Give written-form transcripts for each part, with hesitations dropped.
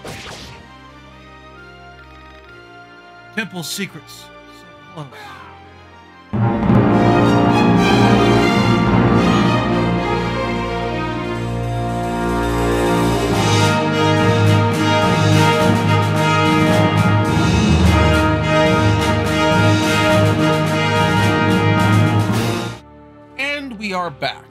Temple secrets. So close. And we are back.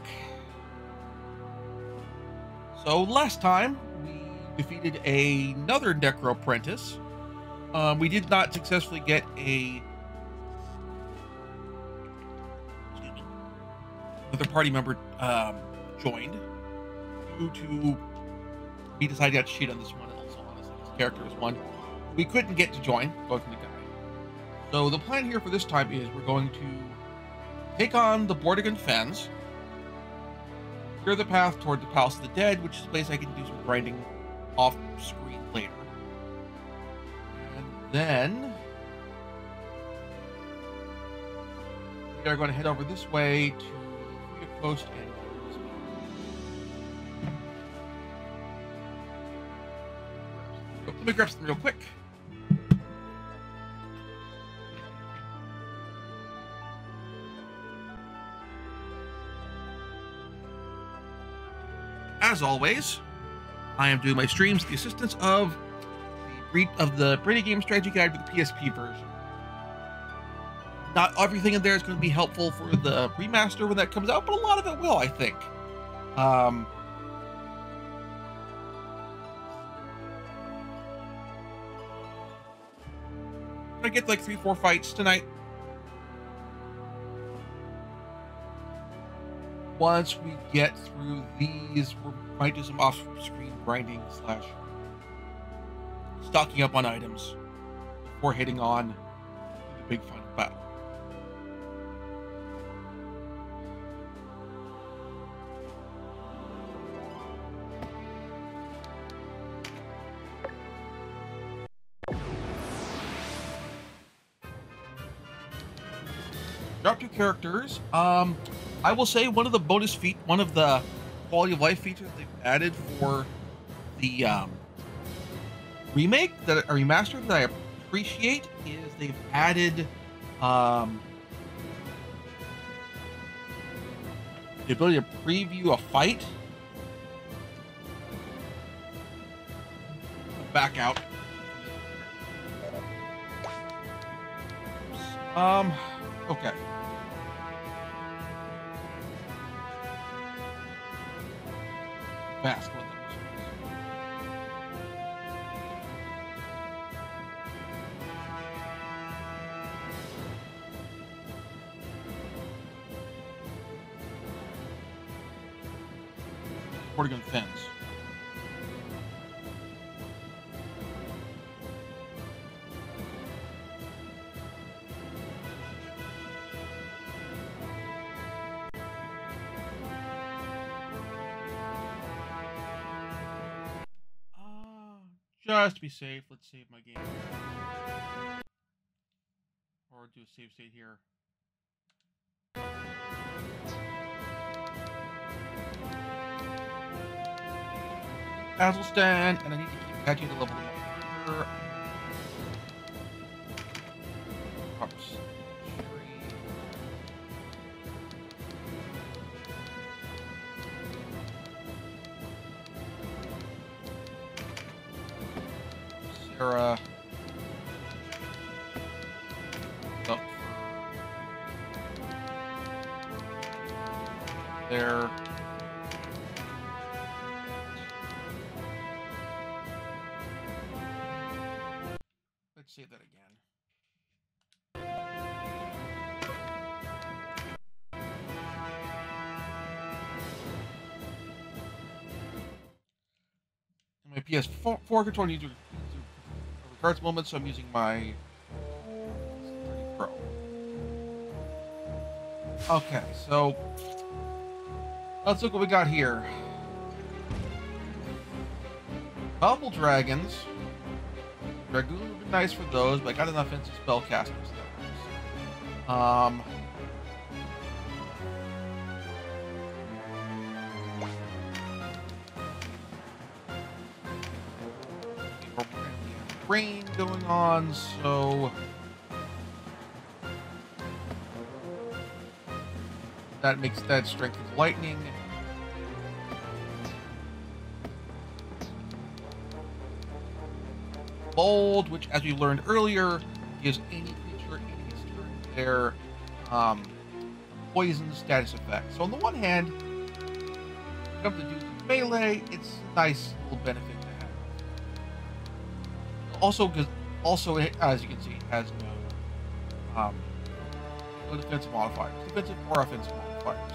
So last time we defeated another Necro Apprentice. We did not successfully get another party member joined due to we decided to cheat on this one, and also honestly this character is one we couldn't get to join going from the guide. So the plan here for this time is we're going to take on the Bordigan Fens, clear the path toward the Palace of the Dead, which is a place I can do some grinding off screen later. And then we are going to head over this way to the coast and let me grab something real quick. As always, I am doing my streams with the assistance of the Brady Game Strategy Guide for the PSP version. Not everything in there is going to be helpful for the remaster when that comes out, but a lot of it will, I think. I get like 3-4 fights tonight. Once we get through these, we might do some off-screen grinding / stocking up on items before heading on to the big final battle. Drop 2 characters. I will say one of the one of the quality of life features they've added for the remake that a remaster that I appreciate is they've added the ability to preview a fight. Back out. Okay. Fast. Portugal Fens. Just to be safe, let's save my game. Or do a save state here. Azelstan, and I need to keep catching the level up. Sarah. Up there. Let's save that again. My PS4 controller needs to records moments, so I'm using my 30 Pro. Okay, so let's look what we got here. Bubble dragons. Dragoon would be nice for those, but I got enough instant spellcasters. rain going on, so that makes that strengthens lightning. Bold, which, as we learned earlier, gives any creature in its turn their poison status effect. So on the one hand, you have to do melee. It's a nice little benefit to have. Also, as you can see, it has no defensive modifiers, defensive or offensive modifiers.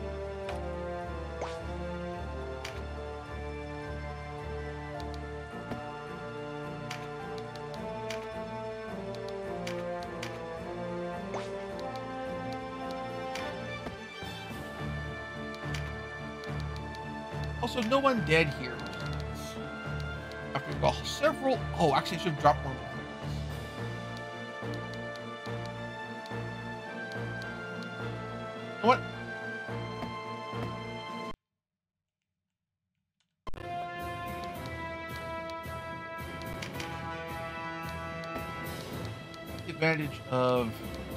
Also, no undead here. After several... Oh, actually, I should have dropped one of the things. You know what? The advantage of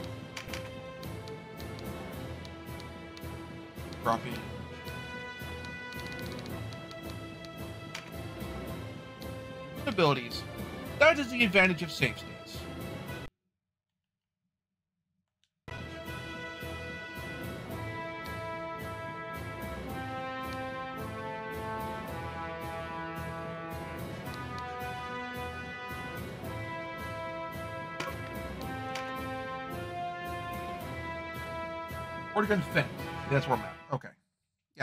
dropping abilities. That is the advantage of save states. Organ Fence. That's where I'm at. Okay. Yeah.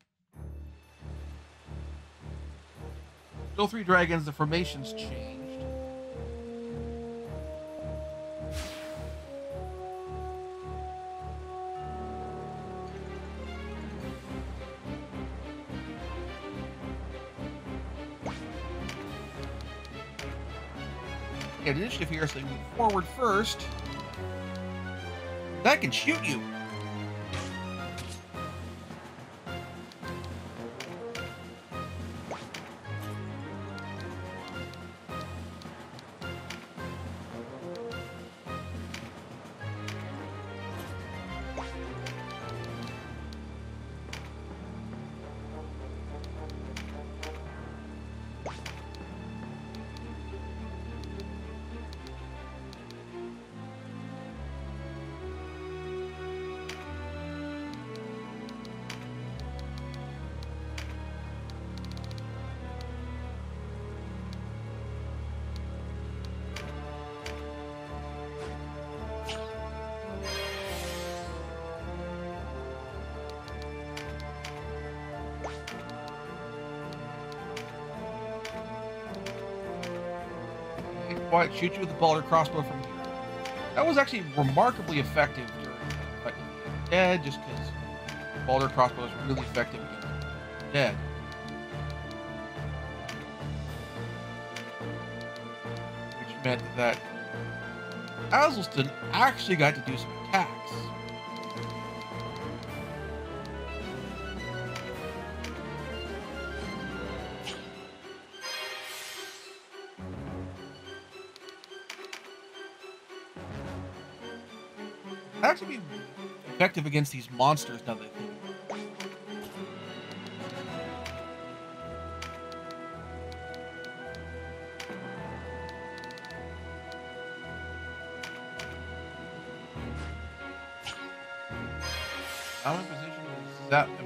Still 3 dragons. The formation's changed. Get initiative here, so you move forward first. That can shoot you. Quiet, shoot you with the bolt or crossbow from here. That was actually remarkably effective during fighting the dead, just because bolt or crossbow is really effective against dead. Which meant that Azelston actually got to do some attacks. Actually be effective against these monsters now that I think about it. I'm in position to zap them.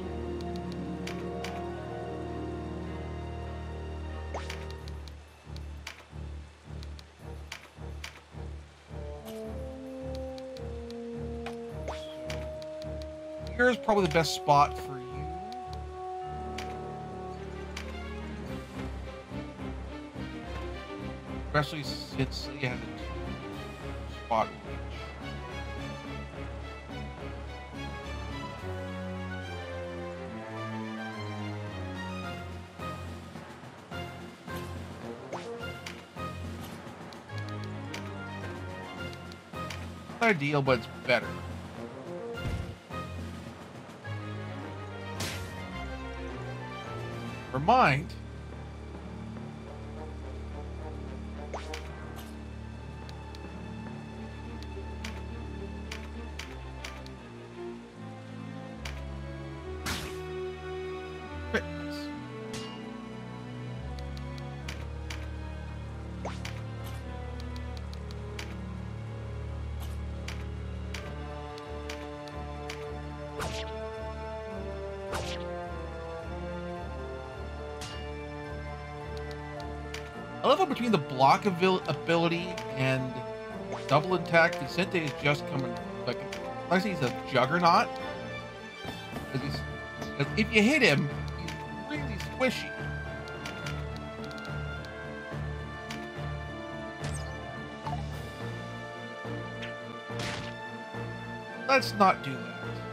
Here's probably the best spot for you. Especially since you have a 2-spot reach. Not ideal, but it's better. Remind. Crit. Nice. I love how between the block ability and double attack, Vicente is just coming like he's a juggernaut. Because if you hit him, he's really squishy. Let's not do that.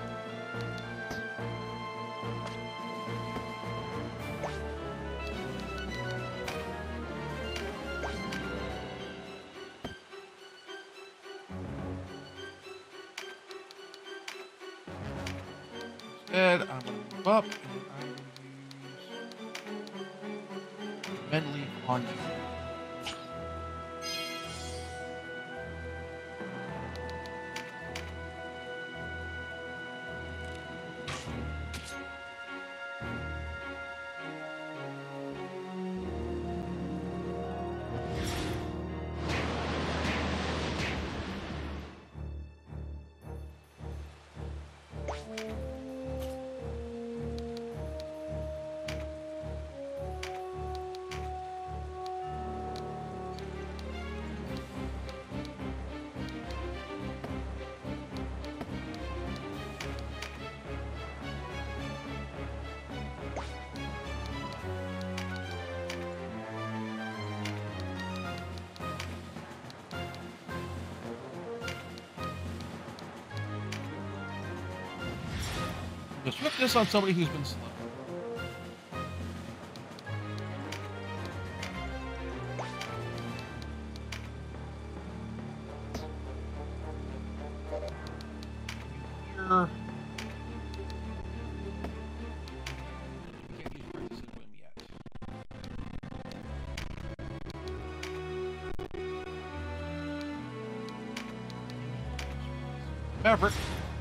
Instead, I'm going to move up and I'm going to use mentally on you. Just flip this on somebody who's been slow. Here. Can't use Princess and Whim yet. Maverick.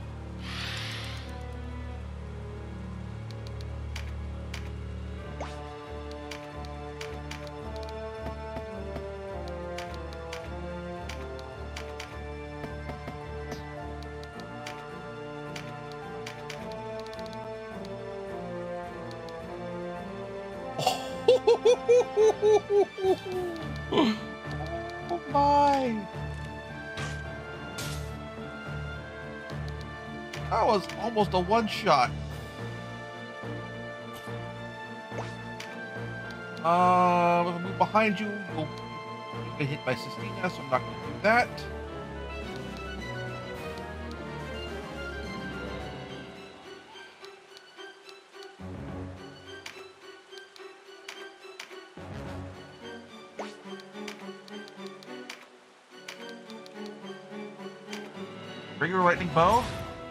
Oh my! That was almost a one-shot. If I move behind you, you'll get hit by Sistina, so I'm not going to do that. Bring your lightning bow.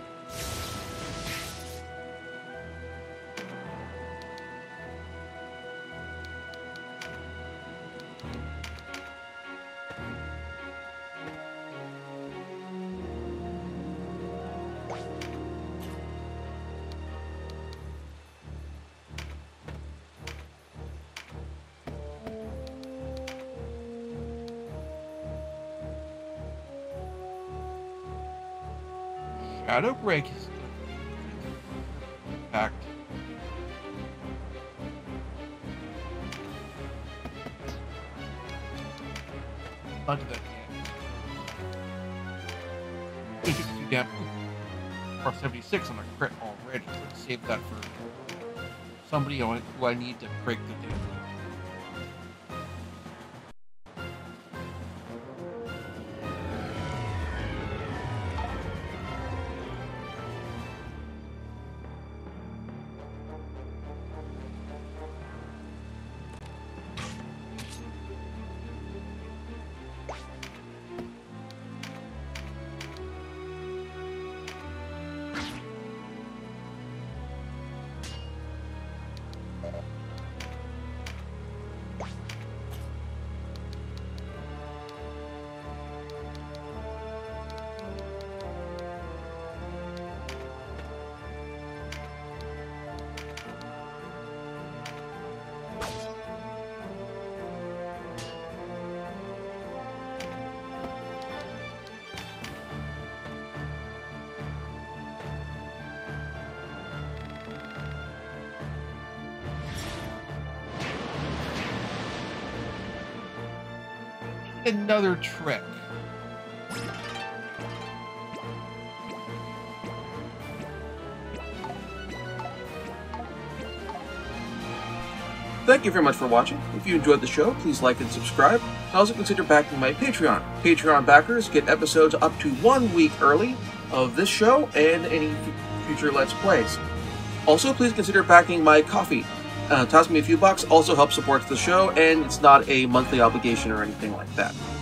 Shadow Break is packed. Not do that again. It took 2 damage. Or 76 on a crit already. So let's save that for somebody who I need to break the damage. another trick. Thank you very much for watching. If you enjoyed the show, please like and subscribe. Also consider backing my Patreon. Patreon backers get episodes up to 1 week early of this show and any future Let's Plays. Also, please consider backing my Ko-fi. Toss me a few bucks, also helps support the show, and it's not a monthly obligation or anything like that.